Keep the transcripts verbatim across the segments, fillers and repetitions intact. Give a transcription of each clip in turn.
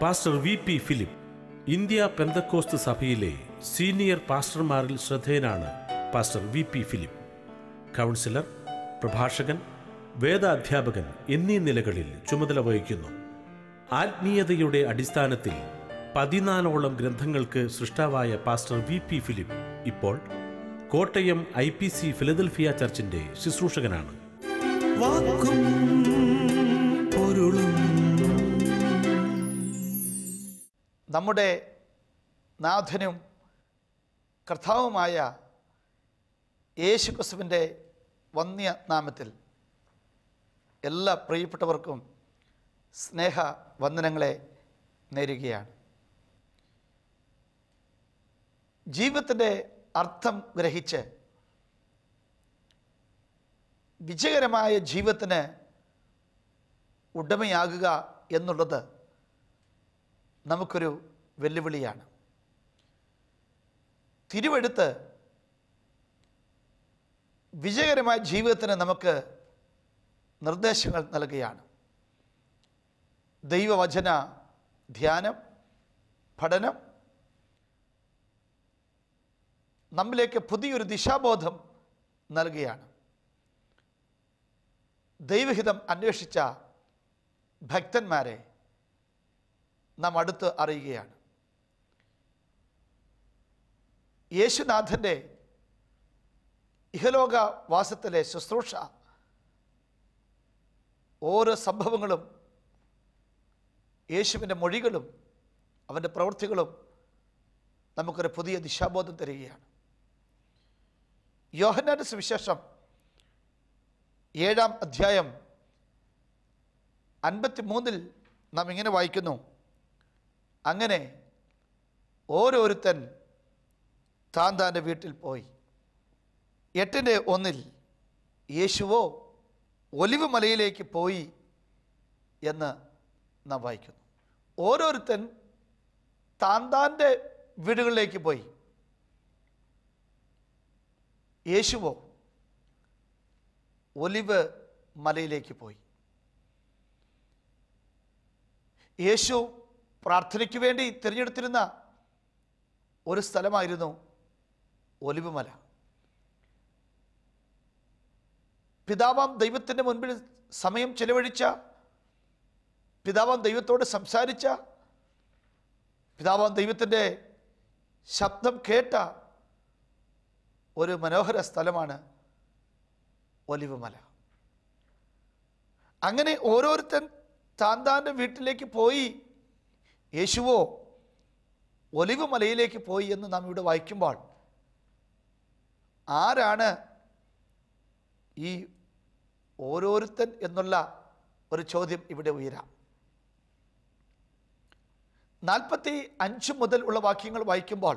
Pastor V P Philip India Pentecost സഭയിലെ senior പാസ്റ്റർമാരിൽ ശ്രദ്ധേയനാണ് pastor V P Philip. Counsellor, പ്രഭാഷകൻ, വേദാധ്യാപകൻ എന്നീ നിലകളിൽ ചുമതല വഹിക്കുന്നു. ആത്മീയതയുടെ അടിസ്ഥാനത്തിൽ പതിനാലോളം ഗ്രന്ഥങ്ങൾക്ക് സൃഷ്ടാവായ പാസ്റ്റർ വി പി ഫിലിപ്പ് ഇപ്പോൾ Kottayam I P C Philadelphia ചർച്ചിന്റെ ശുശ്രൂഷകനാണ്. വാക്കും പൊരുളും. നമ്മുടെ നാഥനും കർത്താവുമായ യേശുക്രിസ്തുവിൻ്റെ വന്യ നാമത്തിൽ എല്ലാ പ്രിയപ്പെട്ടവർക്കും സ്നേഹ വന്ദനങ്ങളെ നേരുകയാണ്. ജീവിതത്തിൻ്റെ അർത്ഥം ഗ്രഹിച്ച് വിജയകരമായ ജീവിതത്തിന് ഉടമയാകുക എന്നുള്ളത് നമുക്കൊരു വെല്ലുവിളിയാണ്. തിരുവെടുത്ത് വിജയകരമായ ജീവിതത്തിന് നമുക്ക് നിർദ്ദേശങ്ങൾ നൽകുകയാണ്. ദൈവവചന ധ്യാനം, പഠനം നമ്മിലേക്ക് പുതിയൊരു ദിശാബോധം നൽകുകയാണ്. ദൈവഹിതം അന്വേഷിച്ച ഭക്തന്മാരെ നാം അടുത്ത് അറിയുകയാണ്. യേശുനാഥൻ്റെ ഇഹലോക വാസത്തിലെ ശുശ്രൂഷ ഓരോ സംഭവങ്ങളും യേശുവിൻ്റെ മൊഴികളും അവൻ്റെ പ്രവൃത്തികളും നമുക്കൊരു പുതിയ ദിശാബോധം തരികയാണ്. യോഹന്നാന്റെ സുവിശേഷം ഏഴാം അധ്യായം അൻപത്തി മൂന്നിൽ നാം ഇങ്ങനെ വായിക്കുന്നു: അങ്ങനെ ഓരോരുത്തൻ താൻ താൻ്റെ വീട്ടിൽ പോയി. എട്ടിൻ്റെ ഒന്നിൽ യേശുവോ ഒലിവ് മലയിലേക്ക് പോയി എന്ന് നാം വായിക്കുന്നു. ഓരോരുത്തൻ താൻ താൻ്റെ വീടുകളിലേക്ക് പോയി. യേശുവോ ഒലിവ് മലയിലേക്ക് പോയി. യേശു പ്രാർത്ഥനയ്ക്ക് വേണ്ടി തിരഞ്ഞെടുത്തിരുന്ന ഒരു സ്ഥലമായിരുന്നു ഒലിവ് മല. പിതാവാം ദൈവത്തിൻ്റെ മുൻപിൽ സമയം ചെലവഴിച്ച, പിതാവാം ദൈവത്തോട് സംസാരിച്ച, പിതാവാം ദൈവത്തിൻ്റെ ശബ്ദം കേട്ട ഒരു മനോഹര സ്ഥലമാണ് ഒലിവ് മല. അങ്ങനെ ഓരോരുത്തൻ താൻ താൻ്റെ വീട്ടിലേക്ക് പോയി. യേശുവോ ഒലിവ് മലയിലേക്ക് പോയി എന്ന് നാം ഇവിടെ വായിക്കുമ്പോൾ ആരാണ് ഈ ഓരോരുത്തൻ എന്നുള്ള ഒരു ചോദ്യം ഇവിടെ ഉയരാം. നാൽപ്പത്തി അഞ്ച് മുതൽ ഉള്ള വാക്യങ്ങൾ വായിക്കുമ്പോൾ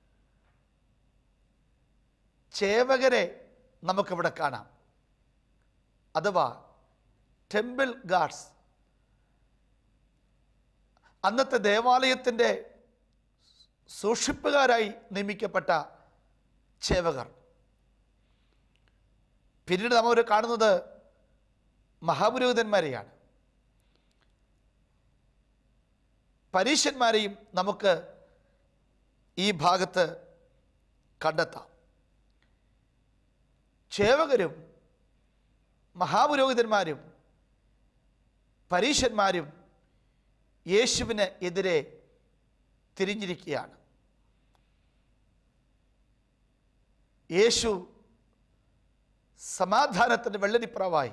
ചേവകരെ നമുക്കിവിടെ കാണാം, അഥവാ ടെമ്പിൾ ഗാർഡ്സ്. അന്നത്തെ ദേവാലയത്തിൻ്റെ സൂക്ഷിപ്പുകാരായി നിയമിക്കപ്പെട്ട ചേവകർ. പിന്നീട് നമ്മൾ കാണുന്നത് മഹാപുരോഹിതന്മാരെയാണ്. പരീശന്മാരെയും നമുക്ക് ഈ ഭാഗത്ത് കണ്ടെത്താം. ചേവകരും മഹാപുരോഹിതന്മാരും പരീശന്മാരും യേശുവിന് എതിരെ തിരിഞ്ഞിരിക്കുകയാണ്. യേശു സമാധാനത്തിൻ്റെ വെള്ളരിപ്രാവായി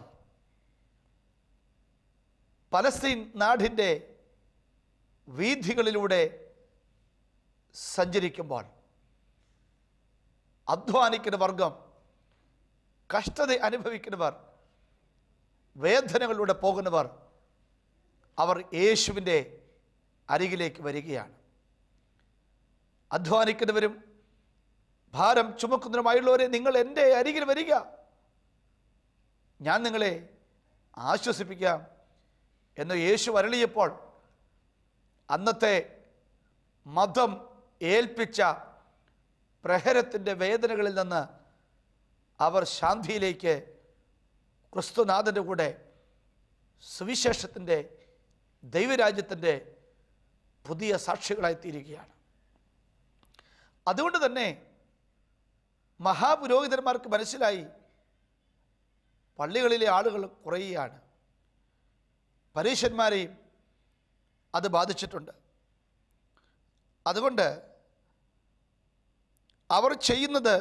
പലസ്തീൻ നാടിൻ്റെ വീഥികളിലൂടെ സഞ്ചരിക്കുമ്പോൾ അധ്വാനിക്കുന്ന വർഗം, കഷ്ടത അനുഭവിക്കുന്നവർ, വേദനകളിലൂടെ പോകുന്നവർ, അവർ യേശുവിൻ്റെ അരികിലേക്ക് വരികയാണ്. അധ്വാനിക്കുന്നവരും ഭാരം ചുമക്കുന്നവരുമായുള്ളവരെ, നിങ്ങൾ എൻ്റെ അരികിൽ വരിക, ഞാൻ നിങ്ങളെ ആശ്വസിപ്പിക്കാം എന്ന് യേശു അരുളിയപ്പോൾ അന്നത്തെ മതം ഏൽപ്പിച്ച പ്രഹരത്തിൻ്റെ വേദനകളിൽ നിന്ന് അവർ ശാന്തിയിലേക്ക് ക്രിസ്തുനാഥൻ്റെ കൂടെ സുവിശേഷത്തിൻ്റെ ദൈവരാജ്യത്തിൻ്റെ പുതിയ സാക്ഷികളായിത്തീരുകയാണ്. അതുകൊണ്ട് തന്നെ മഹാപുരോഹിതന്മാർക്ക് മനസ്സിലായി പള്ളികളിലെ ആളുകൾ കുറയുകയാണ്. പരീശന്മാരെയും അത് ബാധിച്ചിട്ടുണ്ട്. അതുകൊണ്ട് അവർ ചെയ്യുന്നത്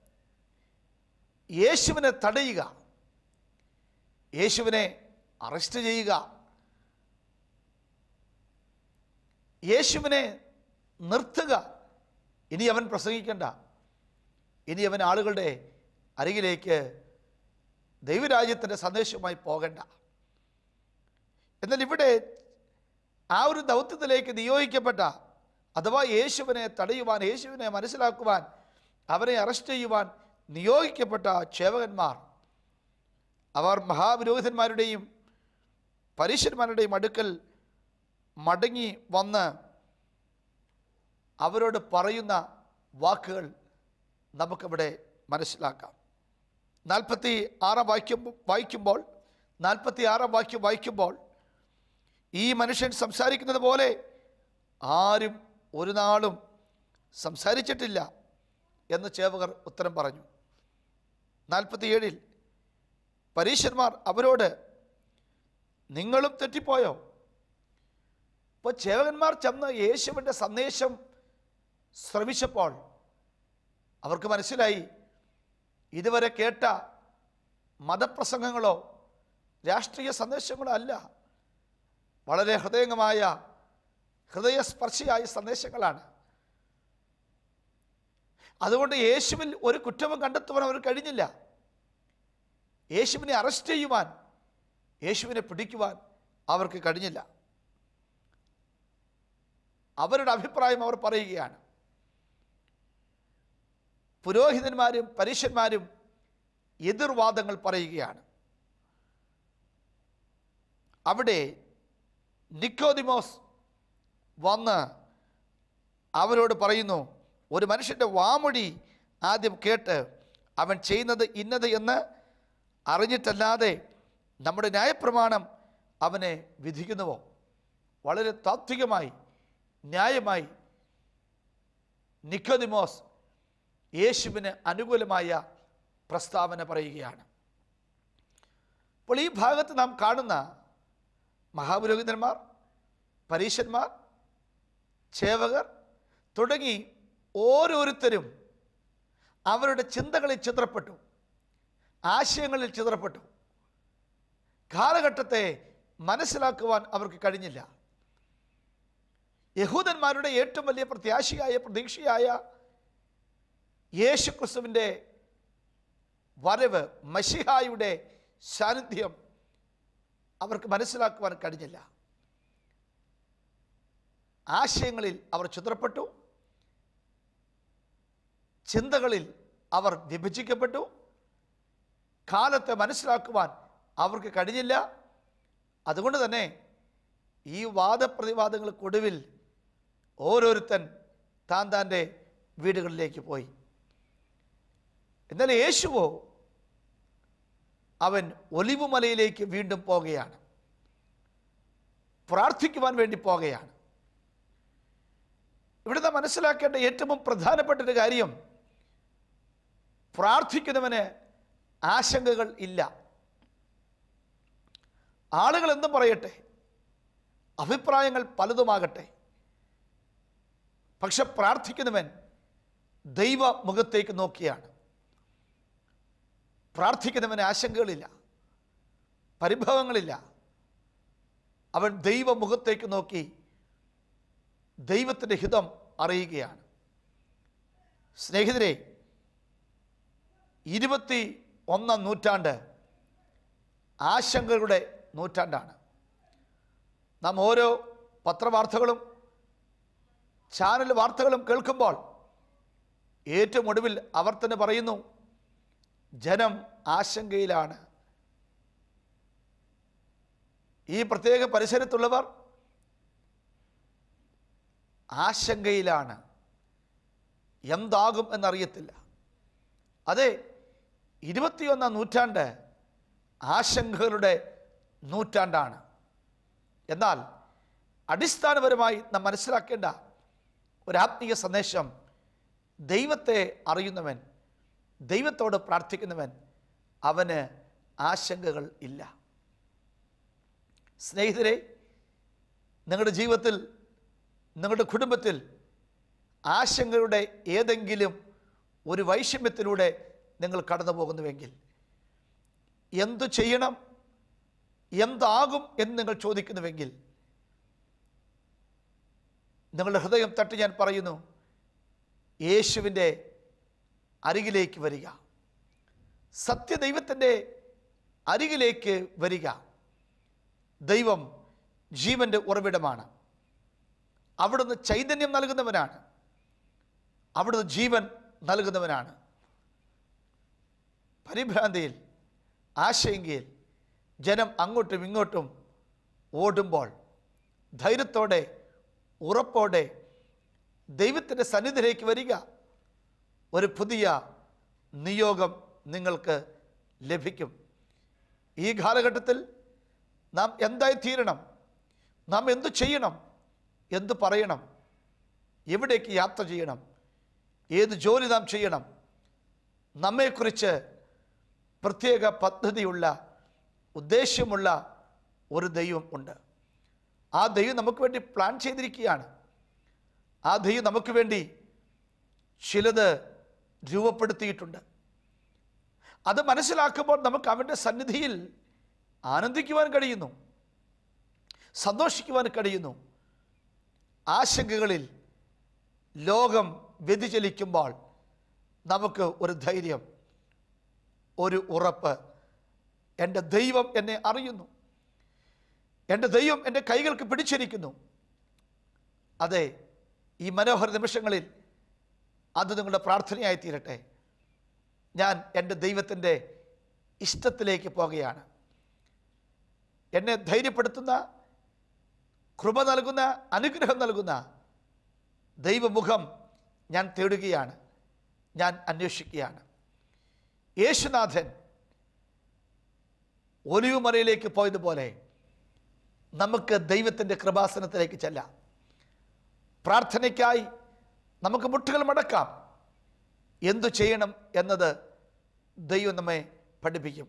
യേശുവിനെ തടയുക, യേശുവിനെ അറസ്റ്റ് ചെയ്യുക, യേശുവിനെ നിർത്തുക. ഇനി അവൻ പ്രസംഗിക്കണ്ട, ഇനി അവൻ ആളുകളുടെ അരികിലേക്ക് ദൈവരാജ്യത്തിൻ്റെ സന്ദേശവുമായി പോകണ്ട. എന്നാൽ ഇവിടെ ആ ഒരു ദൗത്യത്തിലേക്ക് നിയോഗിക്കപ്പെട്ട, അഥവാ യേശുവിനെ തടയുവാൻ, യേശുവിനെ മനസ്സിലാക്കുവാൻ, അവരെ അറസ്റ്റ് ചെയ്യുവാൻ നിയോഗിക്കപ്പെട്ട സേവകന്മാർ, അവർ മഹാപുരോഹിതന്മാരുടെയും പരീശന്മാരുടെയും അടുക്കൽ മടങ്ങി വന്ന് അവരോട് പറയുന്ന വാക്കുകൾ നമുക്കിവിടെ മനസ്സിലാക്കാം. നാൽപ്പത്തി ആറാം വാക്യം വായിക്കുമ്പോൾ നാൽപ്പത്തി ആറാം വാക്യം വായിക്കുമ്പോൾ ഈ മനുഷ്യൻ സംസാരിക്കുന്നത് പോലെ ആരും ഒരു നാളും സംസാരിച്ചിട്ടില്ല എന്ന് ചേവകർ ഉത്തരം പറഞ്ഞു. നാൽപ്പത്തിയേഴിൽ പരീശന്മാർ അവരോട്, നിങ്ങളും തെറ്റിപ്പോയോ? ഇപ്പോൾ ചേവകന്മാർ ചെന്ന് യേശുവിൻ്റെ സന്ദേശം ശ്രമിച്ചപ്പോൾ അവർക്ക് മനസ്സിലായി, ഇതുവരെ കേട്ട മതപ്രസംഗങ്ങളോ രാഷ്ട്രീയ സന്ദേശങ്ങളോ അല്ല, വളരെ ഹൃദയംഗമായ ഹൃദയസ്പർശിയായ സന്ദേശങ്ങളാണ്. അതുകൊണ്ട് യേശുവിൽ ഒരു കുറ്റവും കണ്ടെത്തുവാൻ അവർ കഴിഞ്ഞില്ല. യേശുവിനെ അറസ്റ്റ് ചെയ്യുവാൻ, യേശുവിനെ പിടിക്കുവാൻ അവർക്ക് കഴിഞ്ഞില്ല. അവരുടെ അഭിപ്രായം അവർ പറയുകയാണ്. പുരോഹിതന്മാരും പരീശന്മാരും എതിർവാദങ്ങൾ പറയുകയാണ്. അവിടെ നിക്കോദിമോസ് വന്ന് അവരോട് പറയുന്നു, ഒരു മനുഷ്യൻ്റെ വാമൊഴി ആദ്യം കേട്ട് അവൻ ചെയ്യുന്നത് ഇന്നത് എന്ന് അറിഞ്ഞിട്ടല്ലാതെ നമ്മുടെ ന്യായപ്രമാണം അവനെ വിധിക്കുന്നുവോ? വളരെ താത്വികമായി, ന്യായമായി നിക്കോദിമോസ് യേശുവിന് അനുകൂലമായ പ്രസ്താവന പറയുകയാണ്. അപ്പോൾ ഈ ഭാഗത്ത് നാം കാണുന്ന മഹാപുരോഹിതന്മാർ, പരീശന്മാർ, ചേവകർ തുടങ്ങി ഓരോരുത്തരും അവരുടെ ചിന്തകളിൽ ചിതറപ്പെട്ടു, ആശയങ്ങളിൽ ചിതറപ്പെട്ടു. കാലഘട്ടത്തെ മനസ്സിലാക്കുവാൻ അവർക്ക് കഴിഞ്ഞില്ല. യഹൂദന്മാരുടെ ഏറ്റവും വലിയ പ്രത്യാശയായ, പ്രതീക്ഷയായ യേശു ക്രിസ്തുവിൻ്റെ വരവ്, മശിഹായുടെ സാന്നിധ്യം അവർക്ക് മനസ്സിലാക്കുവാൻ കഴിഞ്ഞില്ല. ആശയങ്ങളിൽ അവർ ചിതറപ്പെട്ടു, ചിന്തകളിൽ അവർ വിഭജിക്കപ്പെട്ടു. കാലത്തെ മനസ്സിലാക്കുവാൻ അവർക്ക് കഴിഞ്ഞില്ല. അതുകൊണ്ട് തന്നെ ഈ വാദപ്രതിവാദങ്ങൾക്കൊടുവിൽ ഓരോരുത്തൻ താൻ താൻ്റെ വീടുകളിലേക്ക് പോയി. എന്നാൽ യേശുവോ അവൻ ഒലിവുമലയിലേക്ക് വീണ്ടും പോകുകയാണ്, പ്രാർത്ഥിക്കുവാൻ വേണ്ടി പോകുകയാണ്. ഇവിടുന്ന് മനസ്സിലാക്കേണ്ട ഏറ്റവും പ്രധാനപ്പെട്ട ഒരു കാര്യം, പ്രാർത്ഥിക്കുന്നവന് ആശങ്കകൾ ഇല്ല. ആളുകൾ എന്തും പറയട്ടെ, അഭിപ്രായങ്ങൾ പലതുമാകട്ടെ, പക്ഷെ പ്രാർത്ഥിക്കുന്നവൻ ദൈവ മുഖത്തേക്ക് നോക്കിയാണ്. പ്രാർത്ഥിക്കുന്നവന് ആശങ്കകളില്ല, പരിഭവങ്ങളില്ല. അവൻ ദൈവ മുഖത്തേക്ക് നോക്കി ദൈവത്തിൻ്റെ ഹിതം അറിയുകയാണ്. സ്നേഹിതരെ, ഇരുപത്തി ഒന്നാം നൂറ്റാണ്ട് ആശങ്കകളുടെ നൂറ്റാണ്ടാണ്. നാം ഓരോ പത്രവാർത്തകളും ചാനൽ വാർത്തകളും കേൾക്കുമ്പോൾ ഏറ്റവും ഒടുവിൽ അവർ തന്നെ പറയുന്നു, ജനം ആശങ്കയിലാണ്. ഈ പ്രത്യേക പരിസരത്തുള്ളവർ ആശങ്കയിലാണ്, എന്താകും എന്നറിയത്തില്ല. അതെ, ഇരുപത്തിയൊന്നാം നൂറ്റാണ്ട് ആശങ്കകളുടെ നൂറ്റാണ്ടാണ്. എന്നാൽ അടിസ്ഥാനപരമായി നാം മനസ്സിലാക്കേണ്ട ഒരാത്മീയ സന്ദേശം, ദൈവത്തെ അറിയുന്നവൻ, ദൈവത്തോട് പ്രാർത്ഥിക്കുന്നവൻ, അവന് ആശങ്കകൾ ഇല്ല. സ്നേഹിതരെ, നിങ്ങളുടെ ജീവിതത്തിൽ, നിങ്ങളുടെ കുടുംബത്തിൽ ആശങ്കയുടെ ഏതെങ്കിലും ഒരു വൈഷമ്യത്തിലൂടെ നിങ്ങൾ കടന്നു പോകുന്നുവെങ്കിൽ, എന്തു ചെയ്യണം, എന്താകും എന്ന് നിങ്ങൾ ചോദിക്കുന്നുവെങ്കിൽ, നിങ്ങളുടെ ഹൃദയം തട്ടി ഞാൻ പറയുന്നു, യേശുവിൻ്റെ അരികിലേക്ക് വരിക, സത്യദൈവത്തിൻ്റെ അരികിലേക്ക് വരിക. ദൈവം ജീവൻ്റെ ഉറവിടമാണ്. അവിടുന്ന് ചൈതന്യം നൽകുന്നവനാണ്. അവിടുന്ന് ജീവൻ നൽകുന്നവനാണ്. പരിഭ്രാന്തിയിൽ, ആശങ്കയിൽ ജനം അങ്ങോട്ടും ഇങ്ങോട്ടും ഓടുമ്പോൾ ധൈര്യത്തോടെ, ഉറപ്പോടെ ദൈവത്തിൻ്റെ സന്നിധിയിലേക്ക് വരിക. ഒരു പുതിയ നിയോഗം നിങ്ങൾക്ക് ലഭിക്കും. ഈ കാലഘട്ടത്തിൽ നാം എന്തായി തീരണം, നാം എന്തു ചെയ്യണം, എന്തു പറയണം, എവിടേക്ക് യാത്ര ചെയ്യണം, ഏത് ജോലി നാം ചെയ്യണം, നമ്മെക്കുറിച്ച് പ്രത്യേക പദ്ധതിയുള്ള, ഉദ്ദേശ്യമുള്ള ഒരു ദൈവം ഉണ്ട്. ആ ദൈവം നമുക്ക് വേണ്ടി പ്ലാൻ ചെയ്തിരിക്കുകയാണ്. ആ ദൈവം നമുക്ക് വേണ്ടി ചിലത് രൂപപ്പെടുത്തിയിട്ടുണ്ട്. അത് മനസ്സിലാക്കുമ്പോൾ നമുക്ക് അവൻ്റെ സന്നിധിയിൽ ആനന്ദിക്കുവാൻ കഴിയുന്നു, സന്തോഷിക്കുവാൻ കഴിയുന്നു. ആശങ്കകളിൽ ലോകം വ്യതിചലിക്കുമ്പോൾ നമുക്ക് ഒരു ധൈര്യം, ഒരു ഉറപ്പ്, എൻ്റെ ദൈവം എന്നെ അറിയുന്നു, എൻ്റെ ദൈവം എൻ്റെ കൈകൾക്ക് പിടിച്ചിരിക്കുന്നു. അതെ, ഈ മനോഹര നിമിഷങ്ങളിൽ അത് നിങ്ങളുടെ പ്രാർത്ഥനയായി തീരട്ടെ. ഞാൻ എൻ്റെ ദൈവത്തിൻ്റെ ഇഷ്ടത്തിലേക്ക് പോകുകയാണ്. എന്നെ ധൈര്യപ്പെടുത്തുന്ന, കൃപ നൽകുന്ന, അനുഗ്രഹം നൽകുന്ന ദൈവമുഖം ഞാൻ തേടുകയാണ്, ഞാൻ അന്വേഷിക്കുകയാണ്. യേശുനാഥൻ ഒലിവ് മലയിലേക്ക് പോയതുപോലെ നമുക്ക് ദൈവത്തിൻ്റെ കൃപാസനത്തിലേക്ക് ചെല്ലാം. പ്രാർത്ഥനയ്ക്കായി നമുക്ക് മുട്ടുകൾ മടക്കാം. എന്തു ചെയ്യണം എന്നത് ദൈവം നമ്മെ പഠിപ്പിക്കും.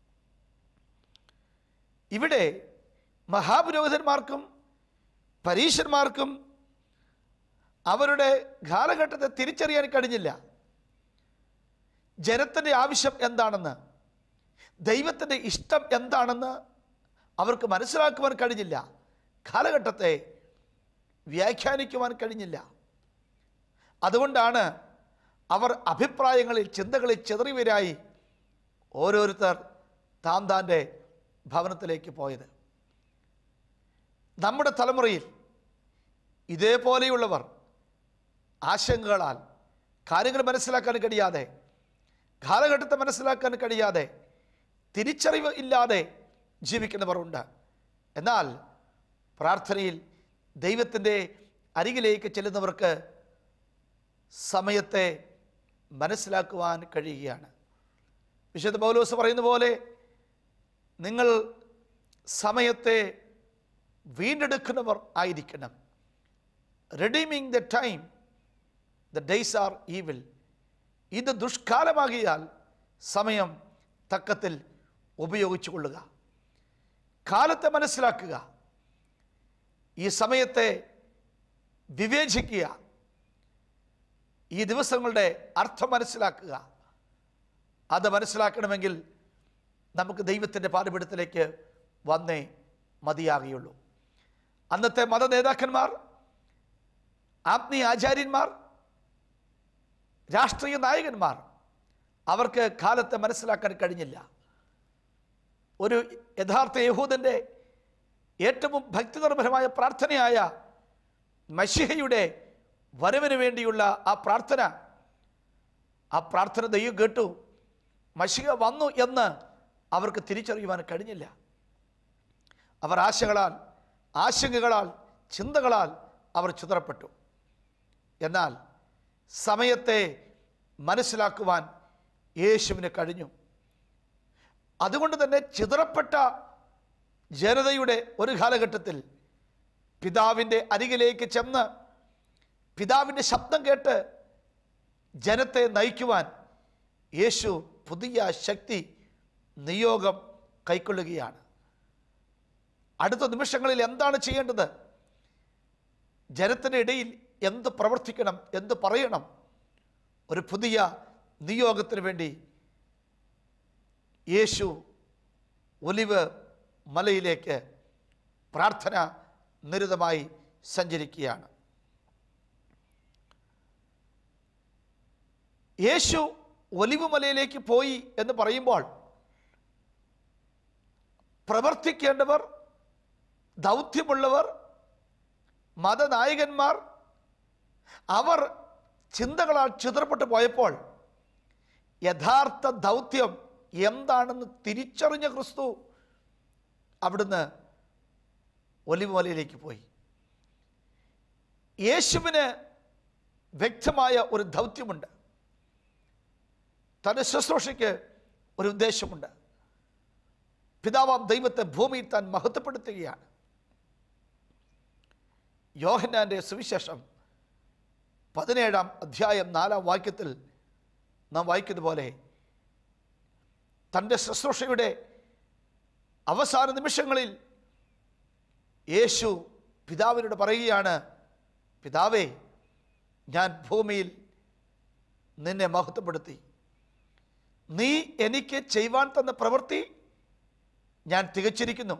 ഇവിടെ മഹാപുരോഹിതന്മാർക്കും പരീശന്മാർക്കും അവരുടെ കാലഘട്ടത്തെ തിരിച്ചറിയാൻ കഴിഞ്ഞില്ല. ജനത്തിൻ്റെ ആവശ്യം എന്താണെന്ന്, ദൈവത്തിൻ്റെ ഇഷ്ടം എന്താണെന്ന് അവർക്ക് മനസ്സിലാക്കുവാൻ കഴിഞ്ഞില്ല. കാലഘട്ടത്തെ വ്യാഖ്യാനിക്കുവാൻ കഴിഞ്ഞില്ല. അതുകൊണ്ടാണ് അവർ അഭിപ്രായങ്ങളിൽ, ചിന്തകളിൽ ചെതറിവരായി ഓരോരുത്തർ താൻ താൻ്റെ ഭവനത്തിലേക്ക് പോയത്. നമ്മുടെ തലമുറയിൽ ഇതേപോലെയുള്ളവർ ആശങ്കകളാൽ, കാര്യങ്ങൾ മനസ്സിലാക്കാൻ കഴിയാതെ, കാലഘട്ടത്തെ മനസ്സിലാക്കാൻ കഴിയാതെ, തിരിച്ചറിവ് ഇല്ലാതെ ജീവിക്കുന്നവർ ഉണ്ട്. എന്നാൽ പ്രാർത്ഥനയിൽ ദൈവത്തിൻ്റെ അരികിലേക്ക് ചെല്ലുന്നവർക്ക് സമയത്തെ മനസ്സിലാക്കുവാൻ കഴിയുകയാണ്. വിശുദ്ധ പൗലോസ് പറയുന്ന പോലെ, നിങ്ങൾ സമയത്തെ വീണ്ടെടുക്കുന്നവർ ആയിരിക്കണം. redeeming the time, the days are evil. ഇത് ദുഷ്കാലമാകിയാൽ സമയം തക്കത്തിൽ ഉപയോഗിച്ചു കൊള്ളുക. കാലത്തെ മനസ്സിലാക്കുക, ഈ സമയത്തെ വിവേചിക്കുക, ഈ ദിവസങ്ങളുടെ അർത്ഥം മനസ്സിലാക്കുക. അത് മനസ്സിലാക്കണമെങ്കിൽ നമുക്ക് ദൈവത്തിൻ്റെ പാതപിടുത്തത്തിലേക്ക് വന്നേ മതിയാകുകയുള്ളൂ. അന്നത്തെ മത നേതാക്കന്മാർ, ആത്മീയ ആചാര്യന്മാർ, രാഷ്ട്രീയ നായകന്മാർ, അവർക്ക് കാലത്തെ മനസ്സിലാക്കാൻ കഴിഞ്ഞില്ല. ഒരു യഥാർത്ഥ യഹൂദൻ്റെ ഏറ്റവും ഭക്തിനിർഭരമായ പ്രാർത്ഥനയായ മശിഹയുടെ വരവിന് വേണ്ടിയുള്ള ആ പ്രാർത്ഥന, ആ പ്രാർത്ഥന ദൈവം കേട്ടു. മശിഹ വന്നു എന്ന് അവർക്ക് തിരിച്ചറിയുവാൻ കഴിഞ്ഞില്ല. അവർ ആശകളാൽ, ആശങ്കകളാൽ, ചിന്തകളാൽ അവർ ചിതറപ്പെട്ടു. എന്നാൽ സമയത്തെ മനസ്സിലാക്കുവാൻ യേശുവിന് കഴിഞ്ഞു. അതുകൊണ്ട് തന്നെ ചിതറപ്പെട്ട ജനതയുടെ ഒരു കാലഘട്ടത്തിൽ പിതാവിൻ്റെ അരികിലേക്ക് ചെന്ന് പിതാവിൻ്റെ ശബ്ദം കേട്ട് ജനത്തെ നയിക്കുവാൻ യേശു പുതിയ ശക്തി നിയോഗം കൈക്കൊള്ളുകയാണ്. അടുത്ത നിമിഷങ്ങളിൽ എന്താണ് ചെയ്യേണ്ടത്? ജനത്തിൻ്റെ ഇടയിൽ എന്ത് പ്രവർത്തിക്കണം, എന്ത് പറയണം? ഒരു പുതിയ നിയോഗത്തിന് വേണ്ടി യേശു ഒലിവ് മലയിലേക്ക് പ്രാർത്ഥന നിരതമായി സഞ്ചരിക്കുകയാണ്. യേശു ഒലിവ് മലയിലേക്ക് പോയി എന്ന് പറയുമ്പോൾ പ്രവർത്തിക്കേണ്ടവർ, ദൗത്യമുള്ളവർ, മതനായകന്മാർ അവർ ചിന്തകളാൽ ചിതറപ്പെട്ടു പോയപ്പോൾ യഥാർത്ഥ ദൗത്യം എന്താണെന്ന് തിരിച്ചറിഞ്ഞ ക്രിസ്തു അവിടുന്ന് ഒലിവ് മലയിലേക്ക് പോയി. യേശുവിന് വ്യക്തമായ ഒരു ദൗത്യമുണ്ട്. തൻ്റെ ശുശ്രൂഷയ്ക്ക് ഒരു ഉദ്ദേശമുണ്ട്. പിതാവാം ദൈവത്തെ ഭൂമിയിൽ താൻ മഹത്വപ്പെടുത്തുകയാണ്. യോഹന്നാൻ്റെ സുവിശേഷം പതിനേഴാം അധ്യായം നാലാം വാക്യത്തിൽ നാം വായിക്കുന്ന പോലെ തൻ്റെ ശുശ്രൂഷയുടെ അവസാന നിമിഷങ്ങളിൽ യേശു പിതാവിനോട് പറയുകയാണ്, പിതാവേ, ഞാൻ ഭൂമിയിൽ നിന്നെ മഹത്വപ്പെടുത്തി. നീ എനിക്ക് ചെയ്യുവാൻ തന്ന പ്രവൃത്തി ഞാൻ തികച്ചിരിക്കുന്നു.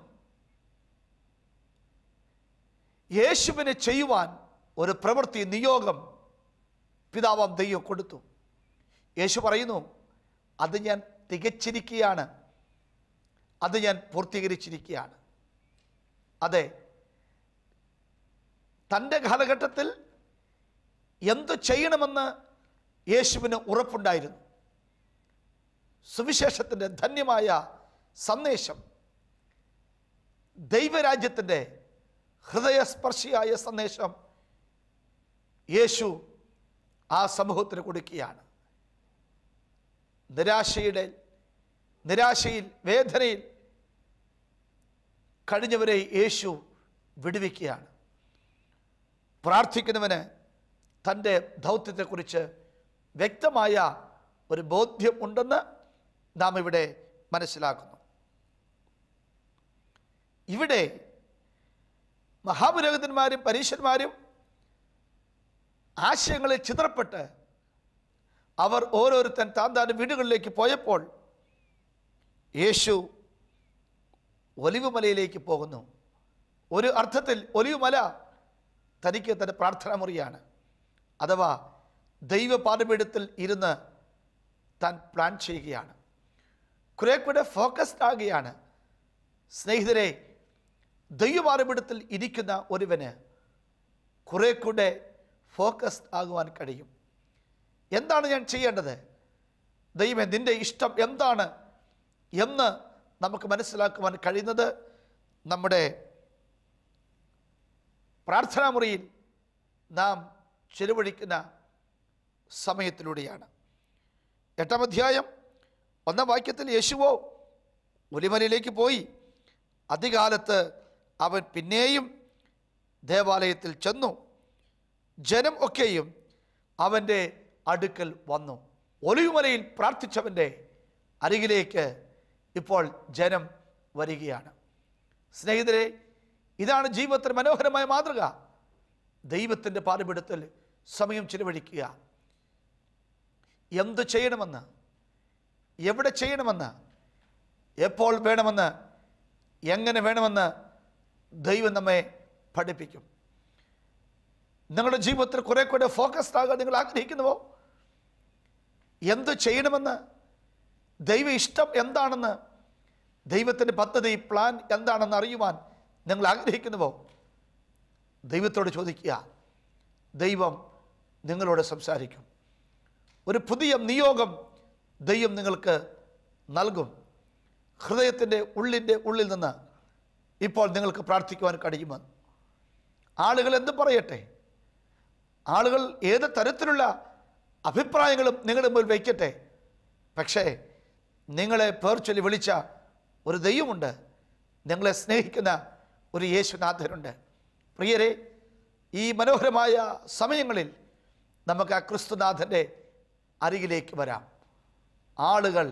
യേശുവിനെ ചെയ്യുവാൻ ഒരു പ്രവൃത്തി നിയോഗം പിതാവാം ദൈവം കൊടുത്തു. യേശു പറയുന്നു, അത് ഞാൻ തികച്ചിരിക്കുകയാണ്, അത് ഞാൻ പൂർത്തീകരിച്ചിരിക്കുകയാണ്. അതെ, തൻ്റെ കാലഘട്ടത്തിൽ എന്തു ചെയ്യണമെന്ന് യേശുവിന് ഉറപ്പുണ്ടായിരുന്നു. സുവിശേഷത്തിൻ്റെ ധന്യമായ സന്ദേശം, ദൈവരാജ്യത്തിൻ്റെ ഹൃദയസ്പർശിയായ സന്ദേശം യേശു ആ സമൂഹത്തിന് കൊടുക്കുകയാണ്. നിരാശയുടെ നിരാശയിൽ വേദനയിൽ കഴിഞ്ഞവരെ യേശു വിടുവിക്കുകയാണ്. പ്രാർത്ഥിക്കുന്നവന് തൻ്റെ ദൗത്യത്തെക്കുറിച്ച് വ്യക്തമായ ഒരു ബോധ്യം ഉണ്ടെന്ന് നാം ഇവിടെ മനസ്സിലാക്കുന്നു. ഇവിടെ മഹാപുരോഹിതന്മാരും പരീശന്മാരും ആശയങ്ങളിൽ ചിതറപ്പെട്ട് അവർ ഓരോരുത്തൻ താൻ താൻ്റെ വീടുകളിലേക്ക് പോയപ്പോൾ യേശു ഒലിവ് മലയിലേക്ക് പോകുന്നു. ഒരു അർത്ഥത്തിൽ ഒലിവ് മല തനിക്ക് തൻ്റെ പ്രാർത്ഥനാ മുറിയാണ്. അഥവാ ദൈവപാദപീഠത്തിൽ ഇരുന്ന് താൻ പ്ലാൻ ചെയ്യുകയാണ്. കുറെ കൂടെ ഫോക്കസ്ഡ് ആകുകയാണ്. സ്നേഹിതരെ, ദൈവപാദപീഠത്തിൽ ഇരിക്കുന്ന ഒരുവന് കുറെ കൂടെ ഫോക്കസ്ഡ് ആകുവാൻ കഴിയും. എന്താണ് ഞാൻ ചെയ്യേണ്ടത്? ദൈവമേ, നിൻ്റെ ഇഷ്ടം എന്താണ് എന്ന് നമുക്ക് മനസ്സിലാക്കുവാൻ കഴിയുന്നത് നമ്മുടെ പ്രാർത്ഥനാ മുറിയിൽ നാം ചെലവഴിക്കുന്ന സമയത്തിലൂടെയാണ്. എട്ടാം അധ്യായം ഒന്നാം വാക്യത്തിൽ യേശുവോ ഒലിമലയിലേക്ക് പോയി. അതികാലത്ത് അവൻ പിന്നെയും ദേവാലയത്തിൽ ചെന്നു. ജനം ഒക്കെയും അവൻ്റെ അടുക്കൽ വന്നു. ഒലിവുമലയിൽ പ്രാർത്ഥിച്ചവൻ്റെ അരികിലേക്ക് ഇപ്പോൾ ജനം വരികയാണ്. സ്നേഹിതരെ, ഇതാണ് ജീവിതത്തിന് മനോഹരമായ മാതൃക. ദൈവത്തിൻ്റെ പാദപീഠത്തിൽ സമയം ചിലവഴിക്കുക. എന്തു ചെയ്യണമെന്ന്, എവിടെ ചെയ്യണമെന്ന്, എപ്പോൾ വേണമെന്ന്, എങ്ങനെ വേണമെന്ന് ദൈവം നമ്മെ പഠിപ്പിക്കും. നിങ്ങളുടെ ജീവിതത്തിൽ കുറെ കൂടെ ഫോക്കസ്ഡ് ആകാൻ നിങ്ങൾ ആഗ്രഹിക്കുന്നുവോ? എന്തു ചെയ്യണമെന്ന്, ദൈവ ഇഷ്ടം എന്താണെന്ന്, ദൈവത്തിൻ്റെ പദ്ധതി, പ്ലാൻ എന്താണെന്ന് അറിയുവാൻ നിങ്ങൾ ആഗ്രഹിക്കുന്നുവോ? ദൈവത്തോട് ചോദിക്കുക. ദൈവം നിങ്ങളോട് സംസാരിക്കും. ഒരു പുതിയ നിയോഗം ദൈവം നിങ്ങൾക്ക് നൽകും. ഹൃദയത്തിൻ്റെ ഉള്ളിൻ്റെ ഉള്ളിൽ നിന്ന് ഇപ്പോൾ നിങ്ങൾക്ക് പ്രാർത്ഥിക്കുവാൻ കഴിയുമെന്ന്. ആളുകൾ എന്ത് പറയട്ടെ, ആളുകൾ ഏത് തരത്തിലുള്ള അഭിപ്രായങ്ങളും നിങ്ങളുടെ മുമ്പിൽ വയ്ക്കട്ടെ, പക്ഷേ നിങ്ങളെ പേർ ചൊല്ലി വിളിച്ച ഒരു ദൈവമുണ്ട്. നിങ്ങളെ സ്നേഹിക്കുന്ന ഒരു യേശുനാഥനുണ്ട്. പ്രിയരെ, ഈ മനോഹരമായ സമയങ്ങളിൽ നമുക്ക് ആ ക്രിസ്തുനാഥൻ്റെ അരികിലേക്ക് വരാം. ആളുകൾ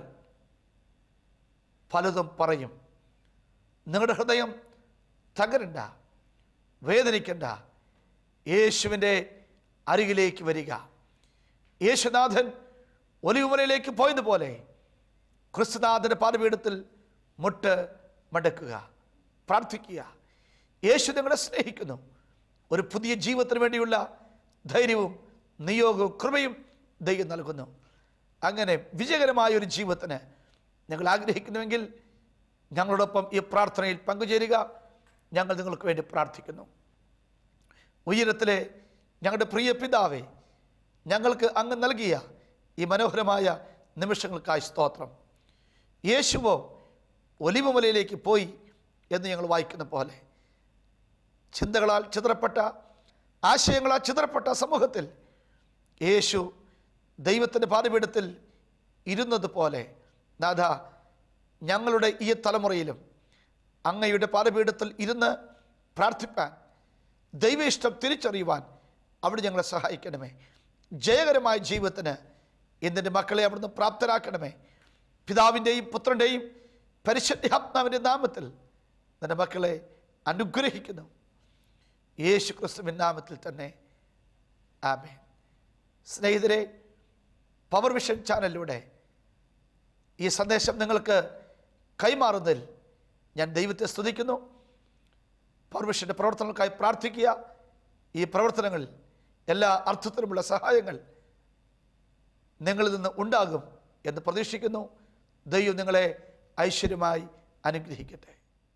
പലതും പറയും. നിങ്ങളുടെ ഹൃദയം തകരണ്ട, വേദനിക്കണ്ട. യേശുവിൻ്റെ അരികിലേക്ക് വരിക. യേശുനാഥൻ ഒലിവുമലയിലേക്ക് പോയതുപോലെ ക്രിസ്തുനാഥൻ്റെ പാദപീഠത്തിൽ മുട്ട് മടക്കുക, പ്രാർത്ഥിക്കുക. യേശു നിങ്ങളെ സ്നേഹിക്കുന്നു. ഒരു പുതിയ ജീവിതത്തിന് വേണ്ടിയുള്ള ധൈര്യവും നിയോഗവും കൃപയും ദൈവം നൽകുന്നു. അങ്ങനെ വിജയകരമായ ഒരു ജീവിതത്തിന് ഞങ്ങൾ ആഗ്രഹിക്കുന്നുവെങ്കിൽ ഞങ്ങളോടൊപ്പം ഈ പ്രാർത്ഥനയിൽ പങ്കുചേരുക. ഞങ്ങൾ നിങ്ങൾക്ക് വേണ്ടി പ്രാർത്ഥിക്കുന്നു. ഉയരത്തിലെ ഞങ്ങളുടെ പ്രിയ പിതാവേ, ഞങ്ങൾക്ക് അങ്ങ് നൽകിയ ഈ മനോഹരമായ നിമിഷങ്ങൾക്കായി സ്തോത്രം. യേശുവോ ഒലിവുമലയിലേക്ക് പോയി എന്ന് ഞങ്ങൾ വായിക്കുന്ന പോലെ ചിന്തകളാൽ ചിതറപ്പെട്ട, ആശയങ്ങളാൽ ചിതറപ്പെട്ട സമൂഹത്തിൽ യേശു ദൈവത്തിൻ്റെ പാദപീഠത്തിൽ ഇരുന്നത് പോലെ നാഥ, ഞങ്ങളുടെ ഈ തലമുറയിലും അങ്ങയുടെ പാദപീഠത്തിൽ ഇരുന്ന് പ്രാർത്ഥിപ്പാൻ, ദൈവ ഇഷ്ടം തിരിച്ചറിയുവാൻ അവിടെ ഞങ്ങളെ സഹായിക്കണമേ. ജയകരമായ ജീവിതത്തിന് ഇന്നിൻ്റെ മക്കളെ അവിടുന്ന് പ്രാപ്തരാക്കണമേ. പിതാവിൻ്റെയും പുത്രൻ്റെയും പരിശുദ്ധാത്മാവിൻ്റെ നാമത്തിൽ നിൻ്റെ മക്കളെ അനുഗ്രഹിക്കുന്നു. യേശു ക്രിസ്തുവിൻ നാമത്തിൽ തന്നെ ആമേൻ. സ്നേഹിതരെ, പവർ വിഷൻ ചാനലിലൂടെ ഈ സന്ദേശം നിങ്ങൾക്ക് കൈമാറുന്നതിൽ ഞാൻ ദൈവത്തെ സ്തുതിക്കുന്നു. പവർ വിഷൻ്റെ പ്രവർത്തനങ്ങൾക്കായി പ്രാർത്ഥിക്കുക. ഈ പ്രവർത്തനങ്ങളിൽ എല്ലാ അർത്ഥത്തിലുമുള്ള സഹായങ്ങൾ നിങ്ങളിൽ നിന്ന് ഉണ്ടാകും എന്ന് പ്രതീക്ഷിക്കുന്നു. ദൈവം നിങ്ങളെ ഐശ്വര്യമായി അനുഗ്രഹിക്കട്ടെ.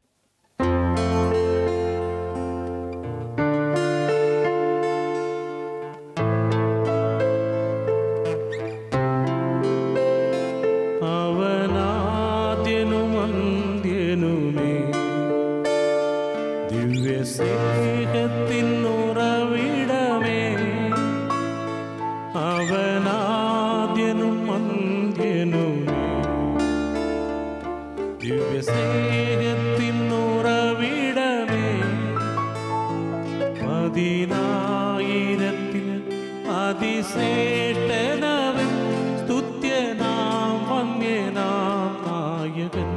അതിശ്രേഷ്ഠനവൻ സ്തുത്യനാം വന്യനാം നായകൻ.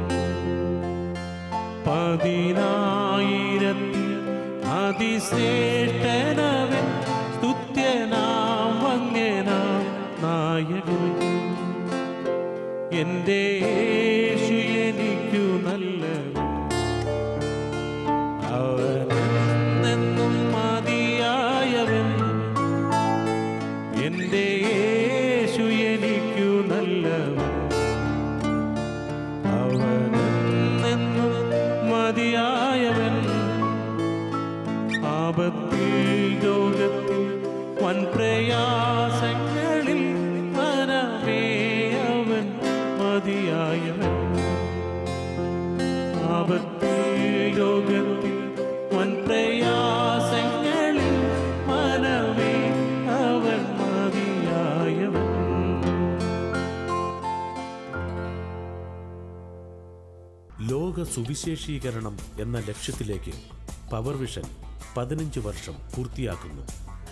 പതിനായിരത്തിൽ അതിശ്രേഷ്ഠനവൻ സ്തുത്യനാം വന്യനാം നായകൻ. എൻ്റെ യേശു എനിക്കു നല്ലവൻ, അവനെന്നും മതിയായവൻ. എൻ്റെ യേശു എനിക്കു നല്ലവൻ, അവനെന്നും മതിയായവൻ. ആപത്തിൽ രോഗത്തിൽ വൻ പ്രയാസങ്ങളിൽ മനമേ അവൻ മതിയായവൻ. ആപത്തിൽ രോഗത്തിൽ വൻ പ്രയാസങ്ങളിൽ മനമേ അവൻ മതിയായവൻ. ലോക സുവിശേഷീകരണം എന്ന ലക്ഷ്യത്തിലേക്ക് പവർ വിഷൻ പതിനഞ്ച് വർഷം പൂർത്തിയാക്കുന്നു.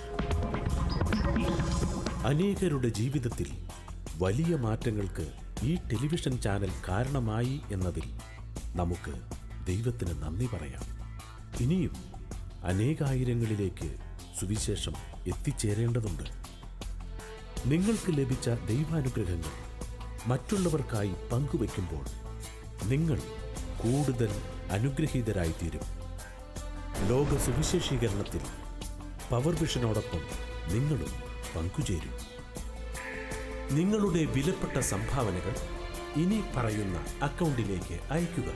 അനേകരുടെ ജീവിതത്തിൽ വലിയ മാറ്റങ്ങൾക്ക് ഈ ടെലിവിഷൻ ചാനൽ കാരണമായി എന്നതിൽ നമുക്ക് ദൈവത്തിന് നന്ദി പറയാം. ഇനിയും അനേകായിരങ്ങളിലേക്ക് സുവിശേഷം എത്തിച്ചേരേണ്ടതുണ്ട്. നിങ്ങൾക്ക് ലഭിച്ച ദൈവാനുഗ്രഹങ്ങൾ മറ്റുള്ളവർക്കായി പങ്കുവയ്ക്കുമ്പോൾ നിങ്ങൾ കൂടുതൽ അനുഗ്രഹീതരായിത്തീരും. ലോക സുവിശേഷീകരണത്തിൽ പവർ വിഷനോടൊപ്പം നിങ്ങളും പങ്കുചേരും. നിങ്ങളുടെ വിലപ്പെട്ട സംഭാവനകൾ ഇനി പറയുന്ന അക്കൗണ്ടിലേക്ക് അയയ്ക്കുക.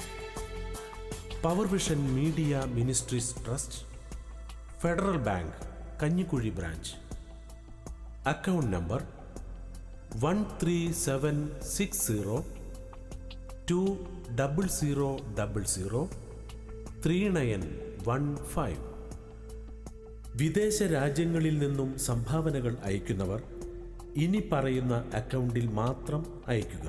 Power vision media ministries trust, federal bank, Kanjikuzhi branch. Account number one three seven six zero two double zero double zero three nine one five. വിദേശ രാജ്യങ്ങളിൽ നിന്നും സംഭാവനകൾ അയക്കുന്നവർ ഇനി പറയുന്ന അക്കൗണ്ടിൽ മാത്രം അയയ്ക്കുക.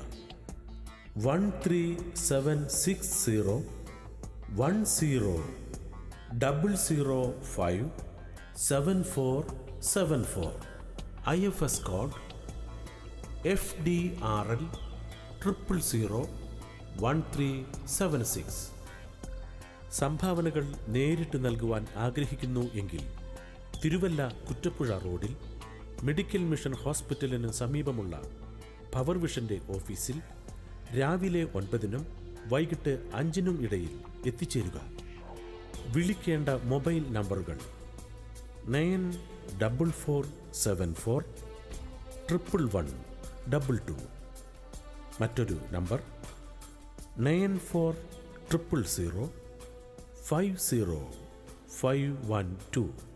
One three seven six zero one zero double zero five seven four seven four. I F S code F D R L triple zero one three seven six. സംഭാവനകൾ നേരിട്ട് നൽകുവാൻ ആഗ്രഹിക്കുന്നു എങ്കിൽ തിരുവല്ല കുറ്റപ്പുഴ റോഡിൽ മെഡിക്കൽ മിഷൻ ഹോസ്പിറ്റലിന് സമീപമുള്ള പവർവിഷന്റെ ഓഫീസിൽ രാവിലെ ഒൻപതിനും വൈകിട്ട് അഞ്ചിനും ഇടയിൽ എത്തിച്ചേരുക. വിളിക്കേണ്ട മൊബൈൽ നമ്പറുകൾ nine double four seven four triple one double two. മറ്റൊരു number nine four triple zero five zero five one to.